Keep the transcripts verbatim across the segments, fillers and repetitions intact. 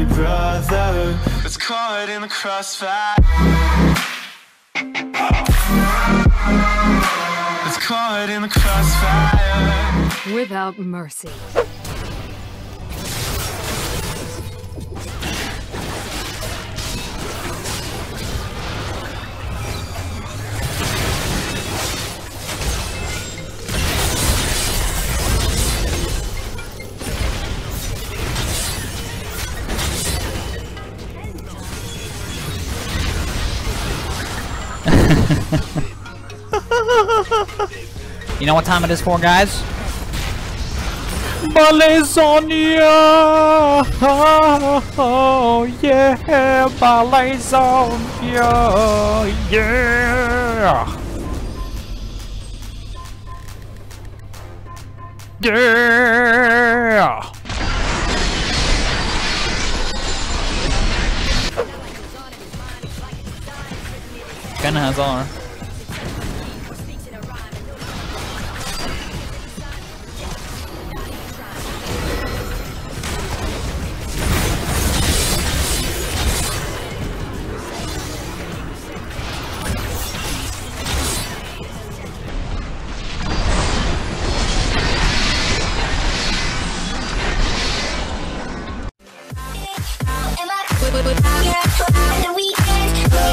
my brother was caught in the crossfire. Was caught in the crossfire. Without mercy. You know what time it is for, guys? Balazonia! Oh yeah, Balazonia! Yeah! Yeah! Kinda has R.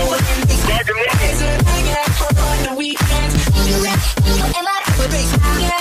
Am I